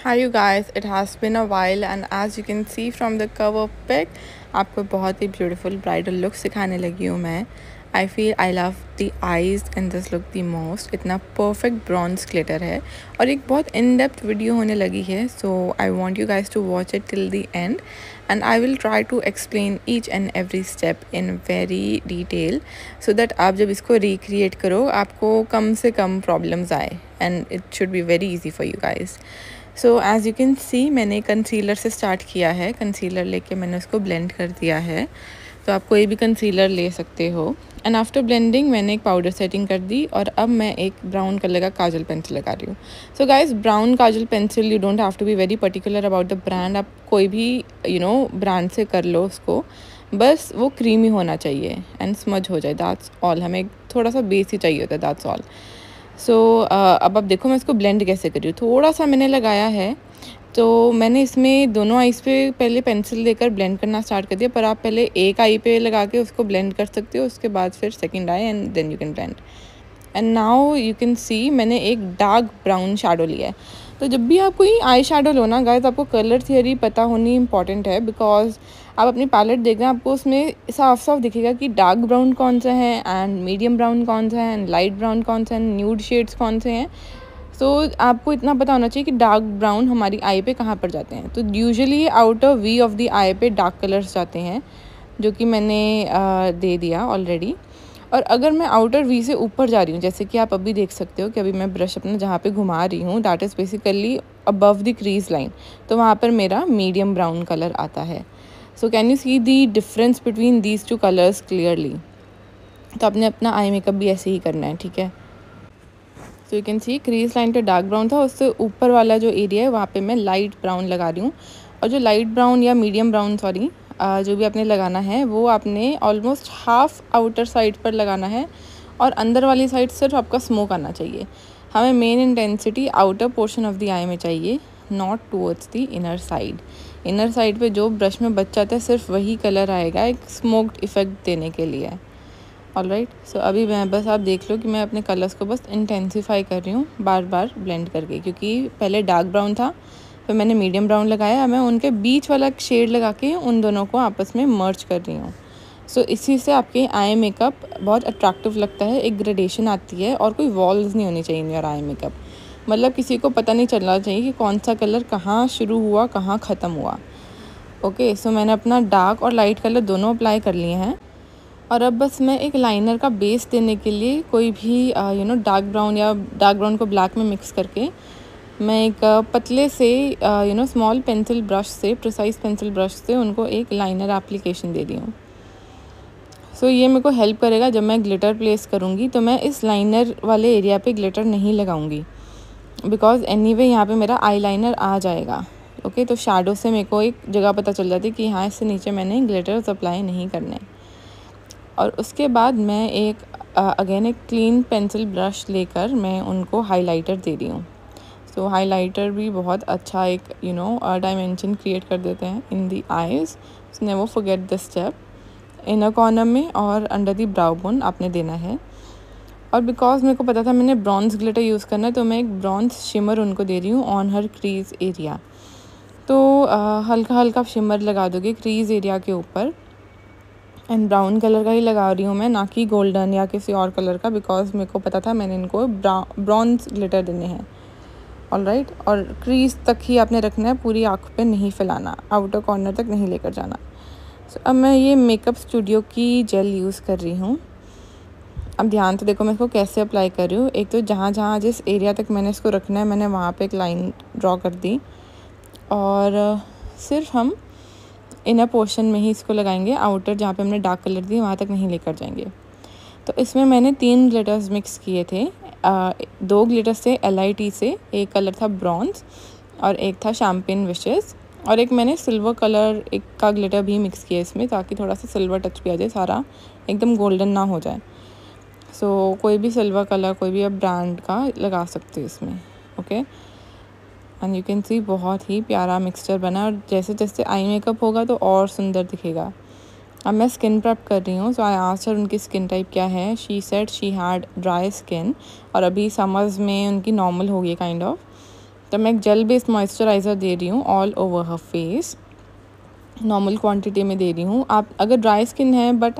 Hi you guys, it has been a while and as you can see from the cover pic आपको बहुत ही beautiful bridal look सिखाने लगी हूँ मैं. I feel I love the eyes in this look the most. इतना perfect bronze glitter है और एक बहुत इन डेप्थ वीडियो होने लगी है. So I want you guys to watch it till the end and I will try to explain each and every step in very detail so that आप जब इसको recreate करो आपको कम से कम problems आए and it should be very easy for you guys. So as you can see मैंने कंसीलर से स्टार्ट किया है. कंसीलर लेके मैंने उसको ब्लेंड कर दिया है. तो आप कोई भी कंसीलर ले सकते हो. एंड आफ्टर ब्लेंडिंग मैंने एक पाउडर सेटिंग कर दी और अब मैं एक ब्राउन कलर का काजल पेंसिल लगा रही हूँ. So guys, brown kajal pencil, you don't have to be very particular about the brand. आप कोई भी ब्रांड से कर लो उसको, बस वो क्रीमी होना चाहिए एंड स्मज हो जाए. That's all. हमें थोड़ा सा बेस ही चाहिए होता है. That's all. सो अब आप देखो मैं इसको ब्लेंड कैसे कर रही हूँ. थोड़ा सा मैंने लगाया है तो मैंने इसमें दोनों आईज़ पे पहले पेंसिल लेकर ब्लेंड करना स्टार्ट कर दिया. पर आप पहले एक आई पे लगा के उसको ब्लेंड कर सकते हो, उसके बाद फिर second eye and then you can blend. And now you can see मैंने एक डार्क ब्राउन शैडो लिया है. तो जब भी आप कोई आई शैडो लो ना गाइस, आपको कलर थियरी पता होनी इंपॉर्टेंट है. बिकॉज आप अपनी पैलेट देख रहे हैं, आपको उसमें साफ साफ दिखेगा कि डार्क ब्राउन कौन सा है एंड मीडियम ब्राउन कौन सा है एंड लाइट ब्राउन कौन सा है एंड न्यूड शेड्स कौन से हैं. सो आपको इतना पता होना चाहिए कि डार्क ब्राउन हमारी आई पे कहाँ पर जाते हैं. तो usually outer V of the eye पे डार्क कलर्स जाते हैं, जो कि मैंने दे दिया ऑलरेडी. और अगर मैं आउटर वी से ऊपर जा रही हूँ, जैसे कि आप अभी देख सकते हो कि अभी मैं ब्रश अपना जहाँ पे घुमा रही हूँ, that is basically above the crease line. तो वहाँ पर मेरा मीडियम ब्राउन कलर आता है. So can you see the difference between these two colours clearly. तो आपने अपना आई मेकअप भी ऐसे ही करना है, ठीक है. तो you can see crease line पे डार्क ब्राउन था, उससे ऊपर वाला जो एरिया है वहाँ पे मैं लाइट ब्राउन लगा रही हूँ. और जो लाइट ब्राउन या मीडियम ब्राउन सॉरी जो भी आपने लगाना है वो आपने ऑलमोस्ट हाफ आउटर साइड पर लगाना है और अंदर वाली साइड सिर्फ आपका स्मोक आना चाहिए. हमें main intensity outer portion of the eye में चाहिए, not towards the inner side. Inner side पे जो ब्रश में बच जाता है सिर्फ वही कलर आएगा एक स्मोक्ड इफेक्ट देने के लिए. ऑलराइट. सो अभी मैं बस आप देख लो कि मैं अपने कलर्स को बस इंटेंसिफाई कर रही हूँ बार बार ब्लेंड करके, क्योंकि पहले डार्क ब्राउन था फिर मैंने मीडियम ब्राउन लगाया. मैं उनके बीच वाला शेड लगा के उन दोनों को आपस में मर्ज कर रही हूँ. सो इसी से आपके आई मेकअप बहुत अट्रैक्टिव लगता है. एक ग्रेडेशन आती है और कोई वॉल्स नहीं होनी चाहिए इन योर आई मेकअप. मतलब किसी को पता नहीं चलना चाहिए कि कौन सा कलर कहाँ शुरू हुआ कहाँ ख़त्म हुआ. ओके. सो मैंने अपना डार्क और लाइट कलर दोनों अप्लाई कर लिए हैं. और अब बस मैं एक लाइनर का बेस देने के लिए कोई भी डार्क ब्राउन या डार्क ब्राउन को ब्लैक में मिक्स करके मैं एक पतले से स्मॉल पेंसिल ब्रश से, प्रिसाइज पेंसिल ब्रश से उनको एक लाइनर एप्लीकेशन दे रही हूँ. सो ये मेरे को हेल्प करेगा जब मैं ग्लिटर प्लेस करूँगी तो मैं इस लाइनर वाले एरिया पे ग्लिटर नहीं लगाऊँगी, बिकॉज एनीवे यहाँ पे मेरा आई लाइनर आ जाएगा. ओके. तो शैडो से मेरे को एक जगह पता चल जाती है कि यहाँ इससे नीचे मैंने ग्लिटर्स अप्लाई नहीं करने. और उसके बाद मैं एक अगेन एक क्लीन पेंसिल ब्रश लेकर मैं उनको हाइलाइटर दे रही हूँ. सो हाइलाइटर भी बहुत अच्छा एक डायमेंशन क्रिएट कर देते हैं in the eyes. Never forget this step. Inner corner में और अंडर दी ब्राउ बोन आपने देना है. और बिकॉज मेरे को पता था मैंने ब्रॉन्ज ग्लिटर यूज़ करना है तो मैं एक ब्रॉन्ज शिमर उनको दे रही हूँ ऑन हर क्रीज एरिया. तो हल्का हल्का शिमर लगा दोगे क्रीज एरिया के ऊपर. एंड ब्राउन कलर का ही लगा रही हूँ मैं, ना कि गोल्डन या किसी और कलर का, बिकॉज मेरे को पता था मैंने इनको ब्रॉन्ज ग्लिटर देने हैं. ऑलराइट. और क्रीज तक ही आपने रखना है, पूरी आँख पे नहीं फैलाना, आउटर कॉर्नर तक नहीं लेकर जाना. सो अब मैं ये मेकअप स्टूडियो की जेल यूज़ कर रही हूँ. अब ध्यान से देखो मैं इसको कैसे अप्लाई कर रही हूँ. एक तो जहाँ जहाँ जिस एरिया तक मैंने इसको रखना है मैंने वहाँ पे एक लाइन ड्रॉ कर दी और सिर्फ हम इनर पोर्शन में ही इसको लगाएंगे. आउटर जहाँ पे हमने डार्क कलर दिए वहाँ तक नहीं लेकर जाएंगे. तो इसमें मैंने 3 ग्लिटर्स मिक्स किए थे. 2 ग्लिटर्स थे LIT से, एक कलर था ब्रॉन्ज और एक था शैम्पेन विशेस, और एक मैंने सिल्वर कलर एक का ग्लिटर भी मिक्स किया इसमें, ताकि थोड़ा सा सिल्वर टच भी आ जाए, सारा एकदम गोल्डन ना हो जाए. सो कोई भी सिल्वर कलर कोई भी आप ब्रांड का लगा सकते हो इसमें. Okay. And you can see बहुत ही प्यारा मिक्सचर बना, और जैसे जैसे आई मेकअप होगा तो और सुंदर दिखेगा. अब मैं स्किन प्रेप कर रही हूँ. सो आई आस्क्ड हर उनकी स्किन टाइप क्या है. She said she had dry skin और अभी समर्स में उनकी नॉर्मल हो गई काइंड ऑफ. तो मैं एक जेल बेस्ड मॉइस्चराइज़र दे रही हूँ all over her face, normal quantity में दे रही हूँ। आप अगर ड्राई स्किन है बट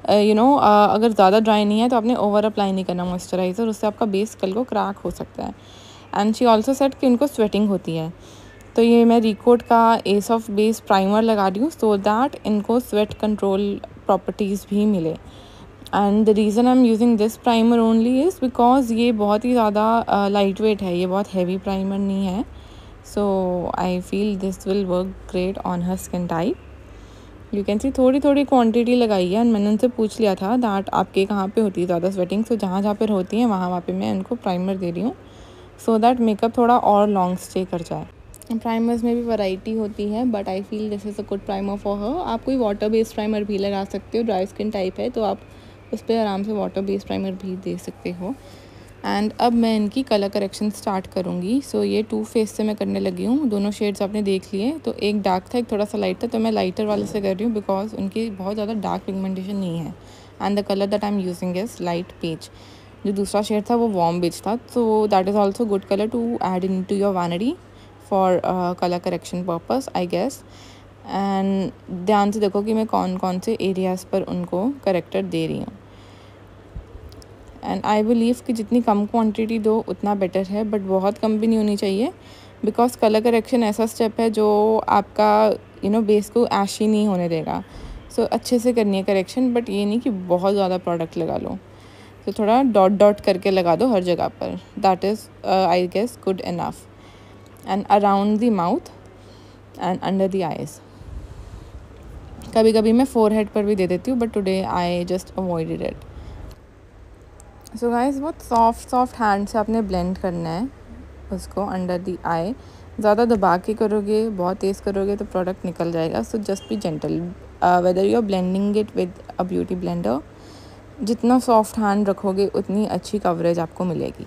अगर ज़्यादा ड्राई नहीं है तो आपने ओवर अप्लाई नहीं करना मॉइस्चराइज़र, उससे आपका बेस कल को क्रैक हो सकता है। एंड शी ऑल्सो सेड कि उनको स्वेटिंग होती है, तो ये मैं रिकोट का एस ऑफ बेस प्राइमर लगा रही हूँ सो दैट इनको स्वेट कंट्रोल प्रॉपर्टीज़ भी मिले। And the reason I am using this primer only is because ये बहुत ही ज़्यादा लाइट वेट है, ये बहुत हैवी प्राइमर नहीं है। So I feel this will work great on her skin type. You can see थोड़ी थोड़ी क्वांटिटी लगाई है। एंड मैंने उनसे पूछ लिया था दैट आपके कहाँ पे होती है ज़्यादा स्वेटिंग, सो जहाँ जहाँ पर होती है वहाँ पे मैं उनको प्राइमर दे रही हूँ सो दैट मेकअप थोड़ा और लॉन्ग स्टे कर जाए। प्राइमर्स में भी वैरायटी होती है but I feel this is a good primer for her. आप कोई वाटर बेस्ड प्राइमर भी लगा सकते हो, ड्राई स्किन टाइप है तो आप उस पर आराम से वाटर बेस्ड प्राइमर भी दे सकते हो। एंड अब मैं इनकी कलर करेक्शन स्टार्ट करूँगी। सो ये 2 फेस से मैं करने लगी हूँ। दोनों शेड्स आपने देख लिए, तो एक डार्क था एक थोड़ा सा लाइट था, तो मैं लाइटर वाले से कर रही हूँ बिकॉज उनकी बहुत ज़्यादा डार्क पिगमेंटेशन नहीं है। And the colour that I am using is light peach. जो दूसरा शेड था वो वार्म बीच था, so that is also good colour to add in to your vanity for colour correction purpose I guess. And ध्यान से देखो कि मैं कौन कौन से एरियाज़ पर उनको करेक्टर दे रही हूँ। एंड आई बिलीव कि जितनी कम क्वांटिटी दो उतना बेटर है, बट बहुत कम भी नहीं होनी चाहिए बिकॉज कलर करेक्शन ऐसा स्टेप है जो आपका बेस को ऐशी नहीं होने देगा। सो अच्छे से करनी है करेक्शन, बट ये नहीं कि बहुत ज़्यादा प्रोडक्ट लगा लो। तो थोड़ा डॉट डॉट करके लगा दो हर जगह पर, that is I guess good enough. And around the mouth and under the eyes. कभी कभी मैं फोरहेड पर भी दे देती हूँ but today I just avoided it. So guys बहुत सॉफ्ट हैंड से आपने ब्लेंड करना है उसको अंडर दी आई। ज़्यादा दबा के करोगे, बहुत तेज़ करोगे तो प्रोडक्ट निकल जाएगा। So just be gentle whether you are blending it with a beauty blender. जितना सॉफ्ट हैंड रखोगे उतनी अच्छी कवरेज आपको मिलेगी।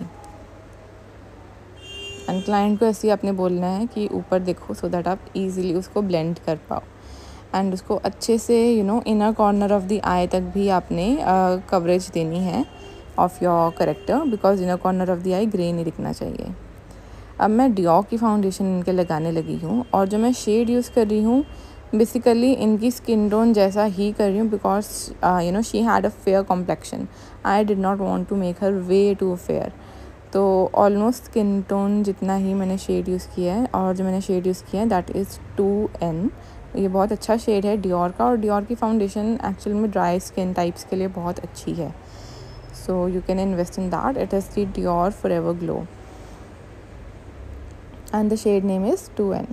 एंड क्लाइंट को ऐसे ही आपने बोलना है कि ऊपर देखो सो दैट आप इजीली उसको ब्लेंड कर पाओ। एंड उसको अच्छे से inner corner of the eye तक भी आपने कवरेज देनी है of your corrector because inner corner of the eye grey नहीं दिखना चाहिए। अब मैं डियोर की फाउंडेशन इनके लगाने लगी हूँ और जो मैं शेड यूज़ कर रही हूँ बेसिकली इनकी स्किन टोन जैसा ही कर रही हूँ because she had a fair complexion. I did not want to make her way too fair, तो ऑलमोस्ट स्किन टोन जितना ही मैंने शेड यूज़ किया है। और जो मैंने शेड यूज़ किया है दैट इज़ 2N। ये बहुत अच्छा शेड है डियोर का, और डियोर की फाउंडेशन एक्चुअल में ड्राई स्किन टाइप्स के लिए बहुत अच्छी है। So you can invest in that. It is the Dior Forever Glow and the shade name is 2N.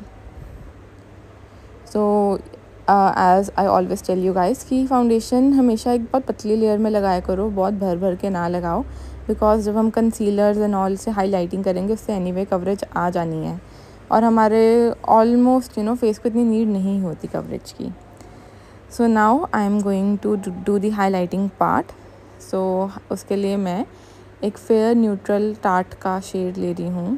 So as I always tell you guys कि foundation हमेशा एक बहुत पतली लेयर में लगाया करो, बहुत भर भर के ना लगाओ बिकॉज जब हम कंसीलर्स एंड ऑल से हाईलाइटिंग करेंगे उससे एनीवे कवरेज आ जानी है, और हमारे ऑलमोस्ट फेस को इतनी नीड नहीं होती कवरेज की। So now I am going to do the highlighting part. So उसके लिए मैं एक फेयर न्यूट्रल टार्ट का शेड ले रही हूँ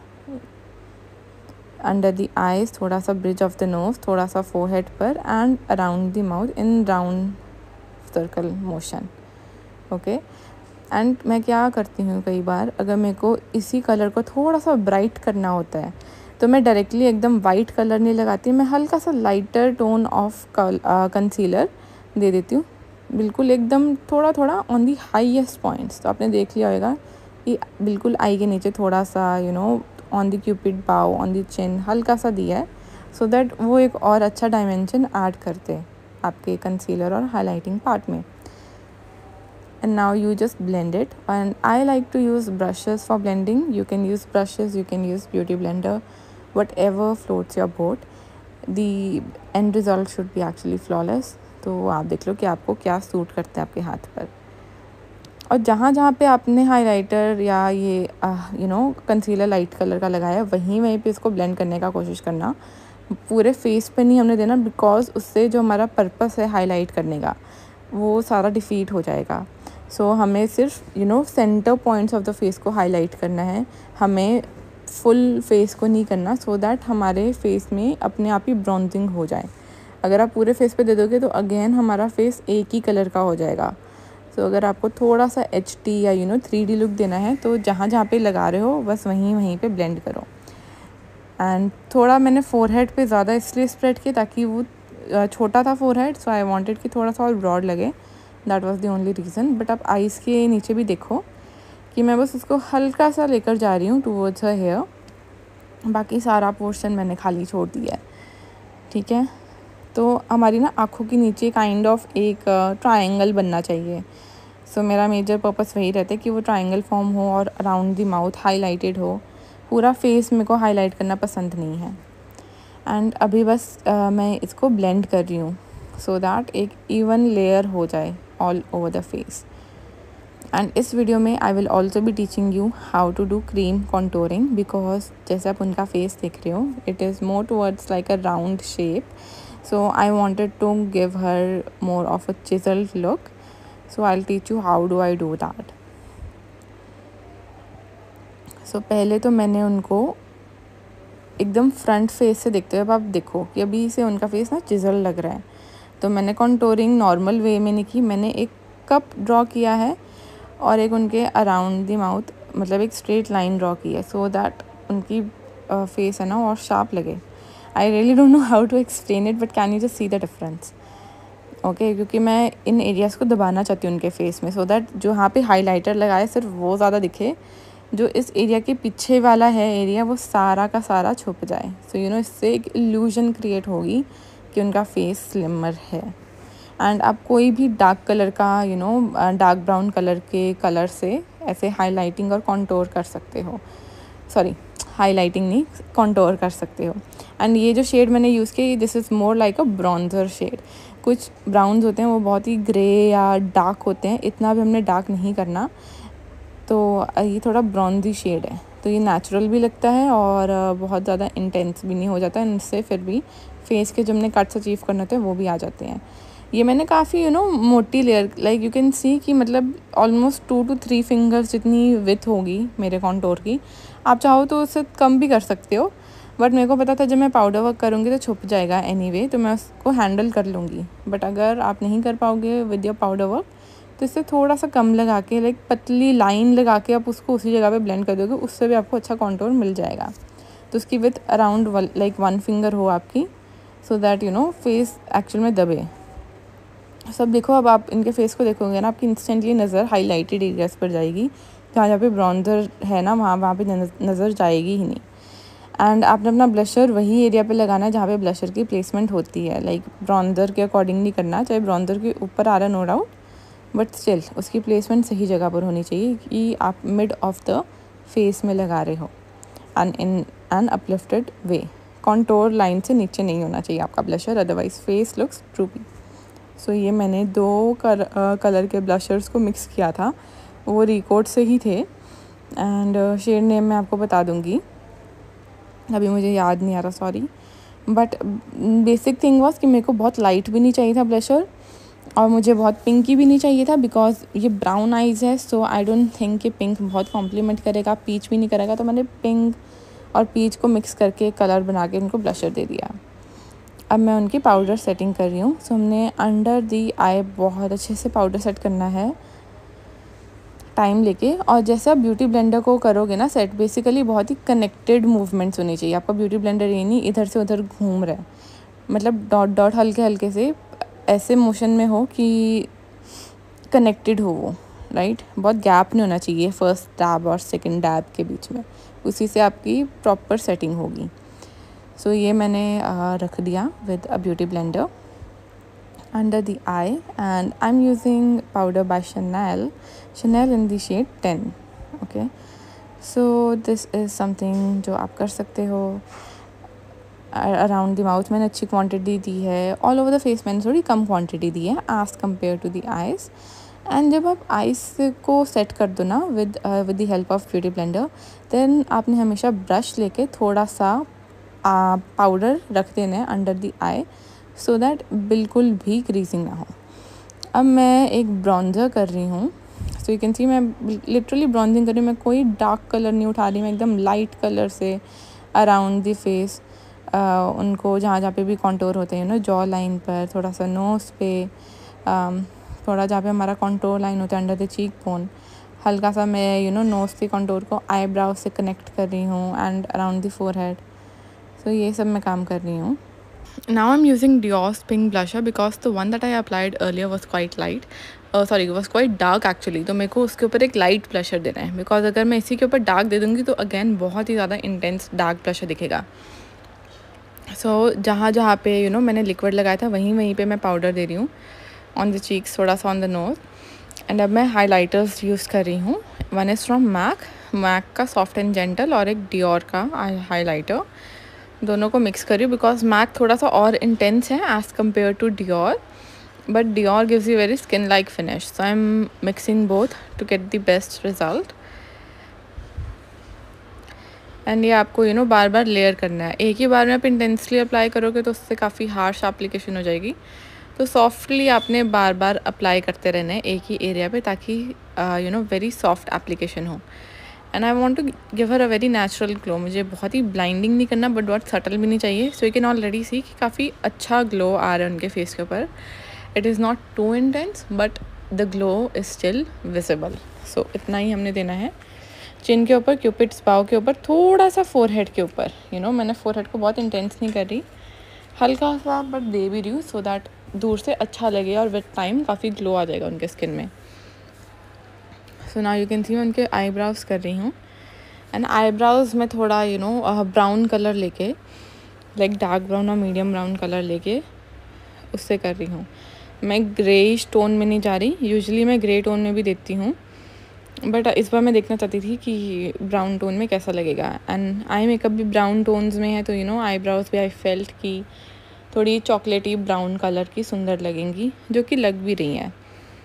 अंडर द आइज़, थोड़ा सा ब्रिज ऑफ द नोज, थोड़ा सा फोरहेड पर and around the mouth in round circle motion. Okay. And मैं क्या करती हूँ कई बार अगर मेरे को इसी कलर को थोड़ा सा ब्राइट करना होता है तो मैं डायरेक्टली एकदम वाइट कलर नहीं लगाती, मैं हल्का सा लाइटर टोन ऑफ कंसीलर दे देती हूँ, बिल्कुल एकदम थोड़ा थोड़ा ऑन दी हाईएस्ट पॉइंट्स। तो आपने देख लिया होगा कि बिल्कुल आई के नीचे थोड़ा सा on the cupid bow, on the chin हल्का सा दिया है सो दैट वो एक और अच्छा डायमेंशन ऐड करते हैं आपके कंसीलर और हाईलाइटिंग पार्ट में। And now you just blend it, and I like to use brushes for blending. You can use brushes, you can use beauty blender, whatever floats your boat. The end result should be actually flawless. तो आप देख लो कि आपको क्या suit करता है आपके हाथ पर। और जहाँ जहाँ पे आपने हाइलाइटर या ये कंसीलर लाइट कलर का लगाया वहीं पे इसको ब्लेंड करने का कोशिश करना, पूरे फेस पे नहीं हमने देना बिकॉज उससे जो हमारा पर्पस है हाईलाइट करने का वो सारा डिफीट हो जाएगा। सो हमें सिर्फ center points of the face को हाईलाइट करना है, हमें फुल फेस को नहीं करना सो दैट हमारे फेस में अपने आप ही ब्रॉन्जिंग हो जाए। अगर आप पूरे फेस पे दे दोगे तो अगेन हमारा फेस एक ही कलर का हो जाएगा। सो अगर आपको थोड़ा सा HD या 3D लुक देना है तो जहाँ जहाँ पे लगा रहे हो बस वहीं पे ब्लेंड करो। एंड थोड़ा मैंने फोरहेड पे ज़्यादा इसलिए स्प्रेड किया ताकि वो छोटा था फोरहेड, सो आई वांटेड कि थोड़ा सा और ब्रॉड लगे, that was the only reason. But आप आइज़ के नीचे भी देखो कि मैं बस उसको हल्का सा लेकर जा रही हूँ टूवर्ड्स हर हेयर, बाकी सारा पोर्शन मैंने खाली छोड़ दिया है, ठीक है। तो हमारी ना आँखों के नीचे काइंड ऑफ एक ट्रायंगल बनना चाहिए। सो मेरा मेजर पर्पस वही रहता है कि वो ट्रायंगल फॉर्म हो और अराउंड द माउथ हाईलाइटेड हो। पूरा फेस मेरे को हाईलाइट करना पसंद नहीं है। एंड अभी बस मैं इसको ब्लेंड कर रही हूँ सो दैट एक इवन लेयर हो जाए all over the face. And इस वीडियो में I will also be teaching you how to do cream contouring, because जैसे आप उनका फेस देख रहे हो it is more towards like a round shape, so I wanted to give her more of a chiselled look, so I will teach you how do I do that. So पहले तो मैंने उनको एकदम front face से देखते हुए, अब आप देखो कि अभी से उनका फेस ना चिजल लग रहा है, तो मैंने कॉन्टोरिंग नॉर्मल वे में नहीं की, मैंने एक कप ड्रॉ किया है और एक उनके अराउंड द माउथ मतलब एक स्ट्रेट लाइन ड्रॉ की है, सो दैट उनकी फेस है ना और शार्प लगे। I really don't know how to explain it, but can you just see the difference, okay. क्योंकि मैं इन एरियाज़ को दबाना चाहती हूँ उनके फेस में, सो दैट जो यहाँ पे हाईलाइटर लगाए सिर्फ वो ज़्यादा दिखे, जो इस एरिया के पीछे वाला है एरिया वो सारा का सारा छुप जाए। सो यू नो इससे एक इल्यूजन क्रिएट होगी कि उनका फेस स्लिमर है। एंड आप कोई भी डार्क कलर का डार्क ब्राउन कलर के कलर से ऐसे हाईलाइटिंग और कॉन्टोर कर सकते हो, सॉरी हाईलाइटिंग नहीं, कॉन्टोर कर सकते हो। एंड ये जो शेड मैंने यूज़ किया this is more like a bronzer shade. कुछ ब्राउन्स होते हैं वो बहुत ही ग्रे या डार्क होते हैं, इतना भी हमने डार्क नहीं करना, तो ये थोड़ा ब्रॉन्जी शेड है, तो ये नेचुरल भी लगता है और बहुत ज़्यादा इंटेंस भी नहीं हो जाता है, इससे फिर भी फेस के जो हमने कट्स अचीव करने होते हैं वो भी आ जाते हैं। ये मैंने काफ़ी मोटी layer, like you can see कि मतलब ऑलमोस्ट 2 to 3 फिंगर्स जितनी विथ होगी मेरे कॉन्टोर की। आप चाहो तो उससे कम भी कर सकते हो, बट मेरे को पता था जब मैं पाउडर वर्क करूँगी तो छुप जाएगा एनीवे, तो मैं उसको हैंडल कर लूँगी। बट अगर आप नहीं कर पाओगे विद योर पाउडर वर्क तो इससे थोड़ा सा कम लगा के लाइक पतली लाइन लगा के आप उसको उसी जगह पे ब्लेंड कर दोगे, उससे भी आपको अच्छा कॉन्टोर मिल जाएगा। तो उसकी विथ अराउंड लाइक 1 फिंगर हो आपकी, सो दैट फेस एक्चुअल में दबे। सब देखो, अब आप इनके फेस को देखोगे ना आपकी इंस्टेंटली नज़र हाईलाइटेड एरियाज पर जाएगी, जहाँ पे ब्रॉन्जर है ना वहाँ पे नज़र जाएगी ही नहीं। एंड आपने अपना ब्लशर वही एरिया पे लगाना है जहाँ पे ब्लशर की प्लेसमेंट होती है, लाइक ब्रॉन्जर के अकॉर्डिंग नहीं करना, चाहे ब्रॉन्जर के ऊपर आ रहा नो डाउट, बट स्टिल उसकी प्लेसमेंट सही जगह पर होनी चाहिए कि आप मिड ऑफ द फेस में लगा रहे हो and in an uplifted way. Contour line से नीचे नहीं होना चाहिए आपका blusher, otherwise face looks droopy. So ये मैंने 2 कलर के ब्लशर्स को मिक्स किया था, वो रिकोट से ही थे, एंड शेड नेम मैं आपको बता दूँगी, अभी मुझे याद नहीं आ रहा, sorry. But basic thing was कि मेरे को बहुत लाइट भी नहीं चाहिए था ब्लशर और मुझे बहुत पिंकी भी नहीं चाहिए था, बिकॉज ये ब्राउन आइज़ है, सो आई डोंट थिंक कि पिंक बहुत कॉम्प्लीमेंट करेगा, पीच भी नहीं करेगा, तो मैंने पिंक और पीच को मिक्स करके कलर बना के उनको ब्लशर दे दिया। अब मैं उनकी पाउडर सेटिंग कर रही हूँ। सो हमने अंडर दी आई बहुत अच्छे से पाउडर सेट करना है टाइम लेके, और जैसे आप ब्यूटी ब्लेंडर को करोगे ना सेट, बेसिकली बहुत ही कनेक्टेड मूवमेंट्स होनी चाहिए। आपका ब्यूटी ब्लेंडर ये नहीं इधर से उधर घूम रहा है, मतलब डॉट डॉट हल्के हल्के से ऐसे मोशन में हो कि कनेक्टेड हो वो, राइट। बहुत गैप नहीं होना चाहिए फर्स्ट डैब और सेकंड डैब के बीच में, उसी से आपकी प्रॉपर सेटिंग होगी। सो ये मैंने रख दिया with a beauty blender under the eye, and I am using powder by Chanel in the shade 10, okay. So this is something जो आप कर सकते हो। अराउंड द माउथ मैंने अच्छी क्वांटिटी दी है, ऑल ओवर द फेस मैंने थोड़ी कम क्वांटिटी दी है as compare to the eyes. And जब आप आइज़ को सेट कर दो ना with the help of beauty blender, then आपने हमेशा ब्रश लेके थोड़ा सा पाउडर रख देना है under the eye, so that बिल्कुल भी ग्रीजिंग ना हो। अब मैं एक ब्रॉन्जर कर रही हूँ, सो यू कैन सी मैं लिटरली ब्रॉन्जिंग कर रही हूँ, मैं कोई डार्क कलर नहीं उठा रही, मैं एकदम लाइट कलर से अराउंड द फेस, उनको जहाँ जहाँ पे भी कॉन्टोर होते हैं जॉ लाइन पर, थोड़ा सा नोज़ पे, थोड़ा जहाँ पे हमारा कॉन्टोर लाइन होता है अंडर द चीक बोन, हल्का सा मैं नोज़ के कॉन्टोर को आईब्राउ से कनेक्ट कर रही हूँ, and around the forehead so ये सब मैं काम कर रही हूँ. Now I'm using Dior's pink blusher because the one that I applied earlier was quite light. Was quite dark actually. तो मेरे को उसके ऊपर एक लाइट ब्लशर देना है, बिकॉज अगर मैं इसी के ऊपर डार्क दे दूँगी तो अगेन बहुत ही ज़्यादा इंटेंस डार्क ब्लशर दिखेगा. सो जहाँ जहाँ पे मैंने लिक्विड लगाया था वहीं पे मैं पाउडर दे रही हूँ ऑन द चीक्स, थोड़ा सा ऑन द नोज़. एंड अब मैं हाइलाइटर्स यूज़ कर रही हूँ. वन इज़ फ्रॉम मैक का सॉफ्ट एंड जेंटल और एक डियोर का हाइलाइटर. दोनों को मिक्स करी बिकॉज मैक थोड़ा सा और इंटेंस है as compare to Dior, but Dior gives you very skin like finish. So I am mixing both to get the best result. And ये आपको बार बार लेयर करना है. एक ही बार में आप इंटेंसली अप्लाई करोगे तो उससे काफ़ी हार्श एप्लीकेशन हो जाएगी. तो सॉफ्टली आपने बार बार अप्लाई करते रहना है एक ही एरिया पे, ताकि वेरी सॉफ्ट एप्लीकेशन हो. And I want to give her a very natural glow. मुझे बहुत ही ब्लाइंडिंग नहीं करना, बट बहुत सटल भी नहीं चाहिए. So you can already see कि काफ़ी अच्छा ग्लो आ रहा है उनके फेस के ऊपर. It is not too intense but the glow is still visible. So इतना ही हमने देना है. चिन के ऊपर, क्यूपिड्स बाव के ऊपर, थोड़ा सा फोरहेड के ऊपर. मैंने फोरहेड को बहुत इंटेंस नहीं कर रही, हल्का सा बट दे भी रही हूँ, सो दैट दूर से अच्छा लगे और विद टाइम काफ़ी ग्लो आ जाएगा उनके स्किन में. So now you can see मैं उनके आईब्राउज कर रही हूँ. एंड आईब्राउज में थोड़ा ब्राउन कलर लेके, लाइक डार्क ब्राउन और मीडियम ब्राउन कलर लेके उससे कर रही हूँ. मैं ग्रेइश टोन में नहीं जा रही. यूजुअली मैं ग्रे टोन में भी देती हूँ, बट इस बार मैं देखना चाहती थी कि ब्राउन टोन में कैसा लगेगा. एंड आई मेकअप भी ब्राउन टोन्स में है, तो आईब्राउज भी आई फेल्ट कि थोड़ी चॉकलेटी ब्राउन कलर की सुंदर लगेंगी, जो कि लग भी रही हैं.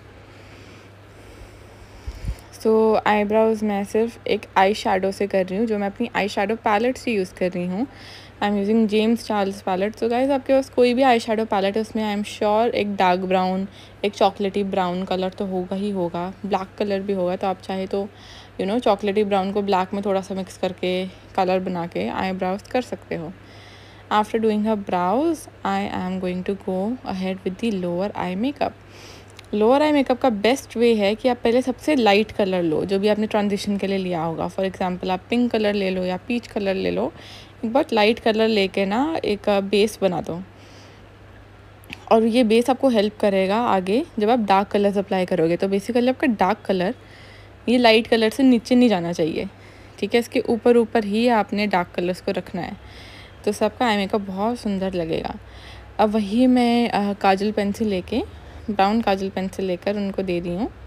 सो आईब्राउज मैं सिर्फ एक आई शेडो से कर रही हूँ, जो मैं अपनी आई शेडो पैलेट से यूज़ कर रही हूँ. I am using James Charles palette. So guys, आपके पास कोई भी आई शेडो पैलेट है उसमें आई एम श्योर एक डार्क ब्राउन, एक चॉकलेटी ब्राउन कलर तो होगा ही होगा. ब्लैक कलर भी होगा, तो आप चाहे तो चॉकलेटी ब्राउन को ब्लैक में थोड़ा सा मिक्स करके कलर बना के आईब्राउज कर सकते हो. After doing her brows I am going to go ahead with the lower eye makeup. Lower eye makeup का बेस्ट वे है कि आप पहले सबसे लाइट कलर लो, जो भी आपने ट्रांजिशन के लिए लिया होगा. फॉर एग्जांपल आप पिंक कलर ले लो या पीच कलर ले लो. एक बहुत लाइट कलर लेके ना एक बेस बना दो, और ये बेस आपको हेल्प करेगा आगे जब आप डार्क कलर्स अप्लाई करोगे. तो बेसिकली आपका डार्क कलर ये लाइट कलर से नीचे नहीं जाना चाहिए, ठीक है. इसके ऊपर ऊपर ही आपने डार्क कलर्स को रखना है, तो इससे आपका आई मेकअप बहुत सुंदर लगेगा. अब वही मैं काजल पेंसिल लेके, ब्राउन काजल पेंसिल लेकर उनको दे रही हूँ.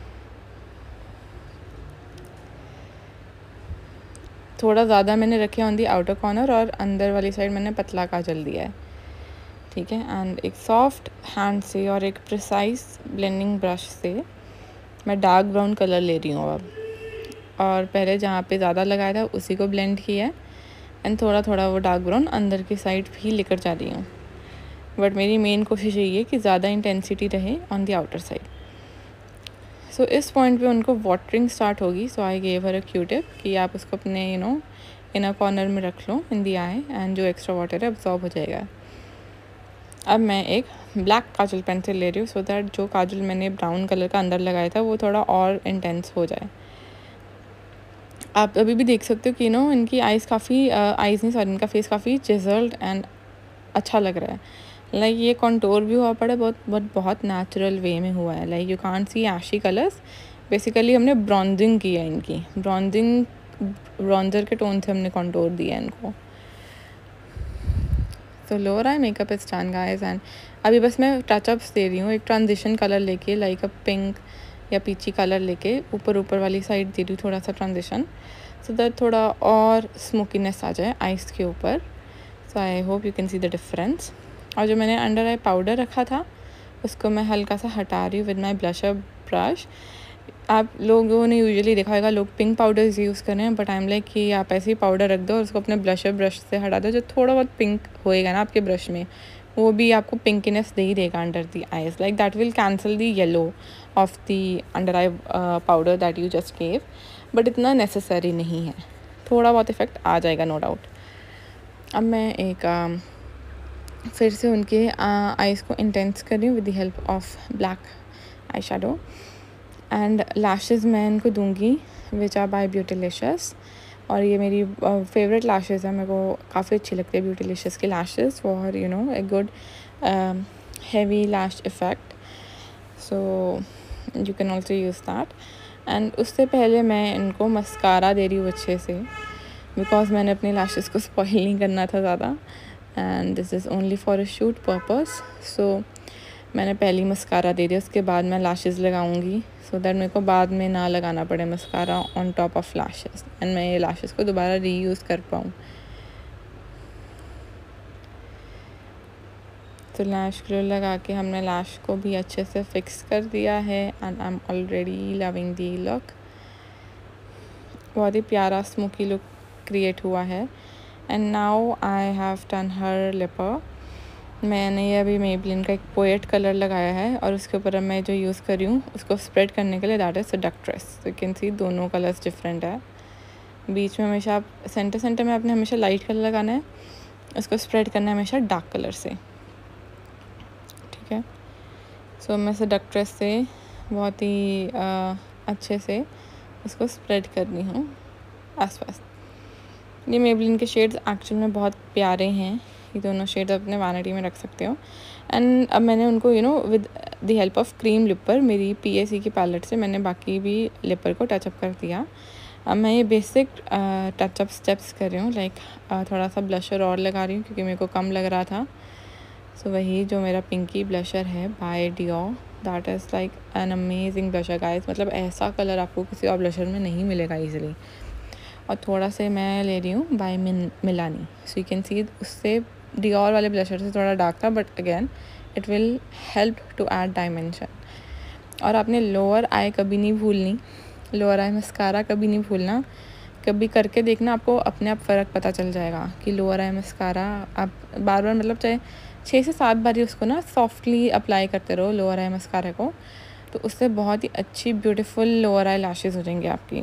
थोड़ा ज़्यादा मैंने रखे ऑन दी आउटर कॉर्नर, और अंदर वाली साइड मैंने पतला काजल दिया है, ठीक है. एंड एक सॉफ्ट हैंड से और एक प्रिसाइज ब्लेंडिंग ब्रश से मैं डार्क ब्राउन कलर ले रही हूँ अब. और पहले जहाँ पे ज़्यादा लगाया था उसी को ब्लेंड किया है. एंड थोड़ा थोड़ा वो डार्क ब्राउन अंदर की साइड भी लेकर जा रही हूँ. बट मेरी मेन कोशिश यही है कि ज़्यादा इंटेंसिटी रहे on the outer side. So इस पॉइंट पे उनको वाटरिंग स्टार्ट होगी. सो I gave her a Q-tip कि आप उसको अपने इनर कॉर्नर में रख लो इन दी आई, एंड जो एक्स्ट्रा वाटर है अब्जॉर्ब हो जाएगा. अब मैं एक ब्लैक काजल पेंसिल ले रही हूँ, सो दैट जो काजल मैंने ब्राउन कलर का अंदर लगाया था वो थोड़ा और इंटेंस हो जाए. आप अभी भी देख सकते हो कि इनकी आइज़ काफ़ी इनका फेस काफ़ी चिजल्ड एंड अच्छा लग रहा है. लाइक ये कॉन्टोर भी हुआ पड़ा बहुत नेचुरल वे में हुआ है. Like you can't see ashy colours. Basically हमने ब्रॉन्जिंग की है इनकी. ब्रॉन्जर के टोन से हमने कॉन्टोर दिया है इनको. तो lower eye makeup is done guys. And अभी बस मैं टचअप्स दे रही हूँ. एक ट्रांजिशन कलर लेके, लाइक अ पिंक या पीची कलर लेके ऊपर वाली साइड दे रही हूँ थोड़ा सा ट्रांजिशन, सो दैट थोड़ा और स्मोकीनेस आ जाए आइज़ के ऊपर. So I hope you can see the difference. और जो मैंने अंडर आई पाउडर रखा था उसको मैं हल्का सा हटा रही हूँ विद माई ब्लशर ब्रश. आप लोगों ने यूजुअली देखा होगा लोग पिंक पाउडर्स यूज़ कर रहे हैं, बट आई एम लाइक कि आप ऐसे ही पाउडर रख दो और उसको अपने ब्लशर ब्रश से हटा दो. जो थोड़ा बहुत पिंक होएगा ना आपके ब्रश में, वो भी आपको पिंकीनेस दे ही देगा under the eyes. Like that will cancel the yellow of the under eye powder that you just gave. But इतना नेसेसरी नहीं है, थोड़ा बहुत इफेक्ट आ जाएगा नो डाउट. अब मैं एक फिर से उनके आइज़ को इंटेंस कर रही हूँ with the help of black eye shadow. And lashes मैं इनको दूंगी विच आर बाय ब्यूटीलिशियस. और ये मेरी फेवरेट लैशेज़ है, मेरे को काफ़ी अच्छी लगती है ब्यूटीलिशियस की lashes for you know a good heavy lash effect. So you can also use that. And उससे पहले मैं इनको मस्कारा दे रही हूँ अच्छे से, बिकॉज मैंने अपनी लैशेज़ को स्पॉइल नहीं करना था ज़्यादा, and this is only for a shoot purpose. So मैंने पहली मस्कारा दे दिया, उसके बाद मैं लैशेज़ लगाऊंगी, सो दैट मेरे को बाद में ना लगाना पड़े mascara on top of lashes, and मैं ये लैशेज़ को दोबारा रीयूज़ कर पाऊँ. तो लैश ग्लो लगा के हमने लैश को भी अच्छे से फिक्स कर दिया है, and I am already loving the look. बहुत ही प्यारा स्मोकी लुक क्रिएट हुआ है. And now I have done her liner. मैंने ये अभी मेबलिन का एक पोएट कलर लगाया है, और उसके ऊपर अब मैं जो यूज़ कर रही हूँ उसको स्प्रेड करने के लिए, that is Seductress. So you can see दोनों कलर्स डिफरेंट है. बीच में हमेशा आप सेंटर में आपने हमेशा लाइट कलर लगाना है, उसको स्प्रेड करना है हमेशा डार्क कलर से. ठीक है. सो मैं सेडक्ट्रेस से बहुत ही अच्छे से उसको स्प्रेड कर रही हूँ आसपास. ये मेबलिन के शेड्स एक्चुअल में बहुत प्यारे हैं. ये दोनों शेड्स अपने वैनिटी में रख सकते हो. एंड अब मैंने उनको you know with the help of cream liner, मेरी PAC की पैलेट से मैंने बाकी भी लिपर को टचअप कर दिया. अब मैं ये बेसिक टचअप स्टेप्स कर रही हूँ, लाइक थोड़ा सा ब्लशर और लगा रही हूँ क्योंकि मेरे को कम लग रहा था. सो वही जो मेरा पिंकी ब्लशर है by Dior, that is like an amazing blusher guys. मतलब ऐसा कलर आपको किसी और ब्लशर में नहीं मिलेगा ईजिली. और थोड़ा से मैं ले रही हूँ by Milani. So you can see उससे डियोर वाले ब्लशर से थोड़ा डार्क था, but again it will help to add dimension. और आपने लोअर आई कभी नहीं भूलनी, लोअर आई मस्कारा कभी नहीं भूलना. कभी करके देखना, आपको अपने आप फ़र्क पता चल जाएगा कि लोअर आई मस्कारा आप बार बार, मतलब चाहे 6 से 7 बार ही उसको ना सॉफ्टली अप्लाई करते रहो लोअर आई मस्कारा को, तो उससे बहुत ही अच्छी ब्यूटीफुल लोअर आई लैशेज़ हो जाएंगी आपकी.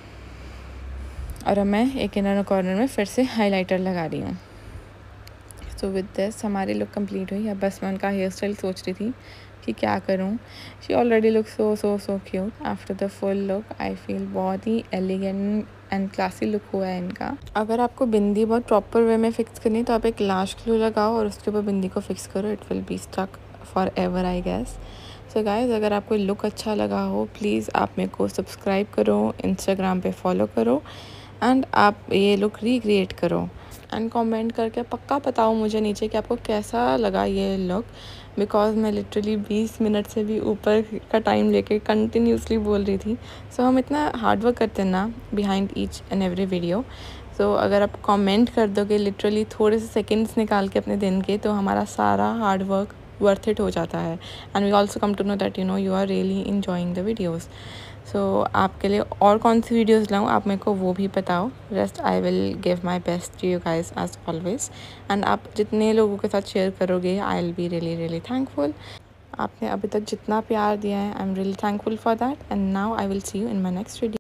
और अब मैं एक इनर कॉर्नर में फिर से हाइलाइटर लगा रही हूँ. सो विद दिस हमारी लुक कंप्लीट हुई. अब बस मैं उनका हेयर स्टाइल सोच रही थी कि क्या करूँ. She already look so cute after the full look. I feel बहुत ही एलिगेंट एंड क्लासी लुक हुआ है इनका. अगर आपको बिंदी बहुत प्रॉपर वे में फिक्स करनी है तो आप एक लैश ग्लू लगाओ और उसके ऊपर बिंदी को फिक्स करो. It will be stuck for ever I guess. So guys, अगर आपको लुक अच्छा लगा हो प्लीज़ आप मेरे को सब्सक्राइब करो, इंस्टाग्राम पे फॉलो करो, एंड आप ये लुक रिक्रिएट करो. एंड कमेंट करके पक्का बताओ मुझे नीचे कि आपको कैसा लगा ये लुक, बिकॉज मैं लिटरली 20 मिनट से भी ऊपर का टाइम लेके कंटिन्यूसली बोल रही थी. सो हम इतना हार्ड वर्क करते हैं ना behind each and every video. So अगर आप कमेंट कर दोगे लिटरली थोड़े से सेकंड्स निकाल के अपने दिन के, तो हमारा सारा हार्ड वर्क वर्थ इट हो जाता है. And we also come to know that you are really enjoying the videos. So आपके लिए और कौन सी वीडियोज़ लाऊँ आप मेरे को वो भी बताओ. Rest I will give my best to you guys as always. And आप जितने लोगों के साथ शेयर करोगे I will be really thankful. आपने अभी तक जितना प्यार दिया है I am really thankful for that. And now I will see you in my next video.